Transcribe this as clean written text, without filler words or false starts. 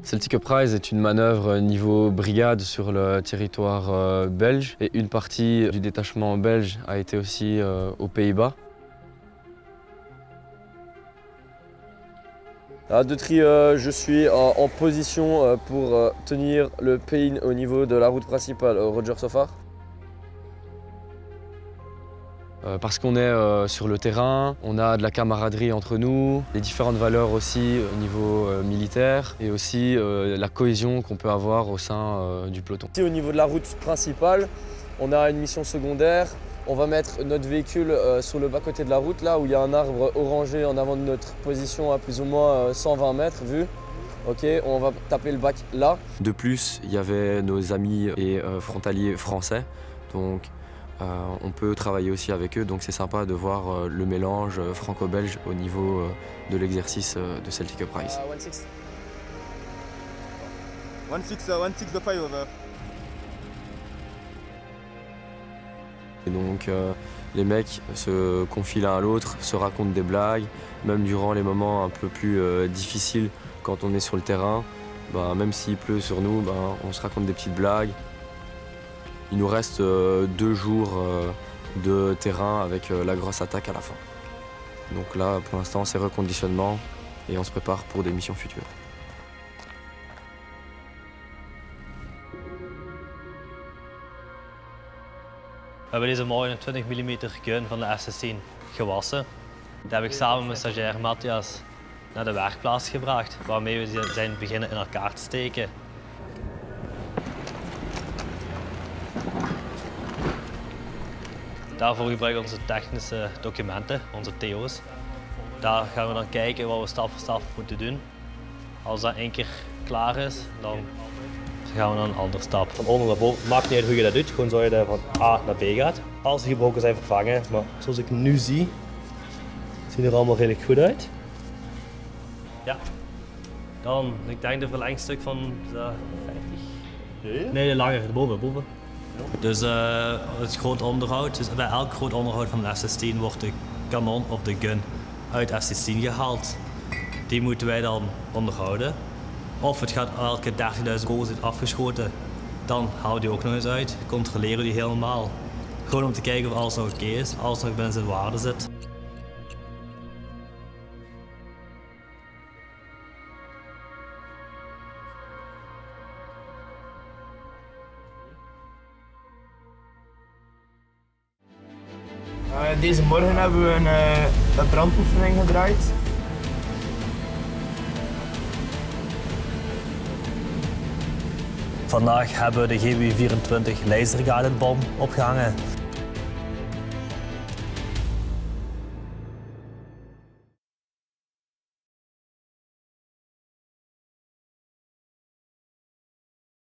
Celtic Uprise est une manœuvre niveau brigade sur le territoire belge et une partie du détachement belge a été aussi aux Pays-Bas. À Deutry, je suis en position pour tenir le pain au niveau de la route principale Roger Sofar. Parce qu'on est sur le terrain, on a de la camaraderie entre nous, des différentes valeurs aussi au niveau militaire et aussi la cohésion qu'on peut avoir au sein du peloton. Ici, au niveau de la route principale, on a une mission secondaire. On va mettre notre véhicule sur le bas-côté de la route, là où il y a un arbre orangé en avant de notre position à plus ou moins 120 mètres vu. Ok, on va taper le bac là. De plus, il y avait nos amis et frontaliers français, donc on peut travailler aussi avec eux, donc c'est sympa de voir le mélange franco-belge au niveau de l'exercice de Celtic Uprise. 1-6 the 5 over. Et donc les mecs se confient l'un à l'autre, se racontent des blagues, même durant les moments un peu plus difficiles quand on est sur le terrain, même s'il pleut sur nous, on se raconte des petites blagues. Il nous reste 2 jours de terrain avec la grosse attaque à la fin. Donc là, pour l'instant, c'est reconditionnement et on se prépare pour des missions futures. We hebben deze morgen een 20 mm gun van de F-16 gewassen. Dat heb ik samen met stagiair Matthias naar de werkplaats gebracht, waarmee we zijn beginnen in elkaar te steken. Daarvoor gebruiken we onze technische documenten, onze TO's. Daar gaan we dan kijken wat we stap voor stap moeten doen. Als dat 1 keer klaar is, dan gaan we naar een andere stap. Van onder naar boven, maakt niet uit hoe je dat doet, gewoon zorg dat je van A naar B gaat. Als ze gebroken zijn, vervangen, maar zoals ik nu zie, zien er allemaal redelijk goed uit. Ja, dan, ik denk de verlengstuk van 50. Nee, langer, boven. Dus het groot onderhoud, dus bij elk groot onderhoud van de F-16 wordt de kanon of de gun uit de F-16 gehaald. Die moeten wij dan onderhouden. Of het gaat elke 30.000 kogels afgeschoten, dan halen we die ook nog eens uit. Controleren we die helemaal. Gewoon om te kijken of alles nog oké is, alles nog binnen zijn waarde zit. Deze morgen hebben we een brandoefening gedraaid. Vandaag hebben we de GBU-24 laserguided bom opgehangen.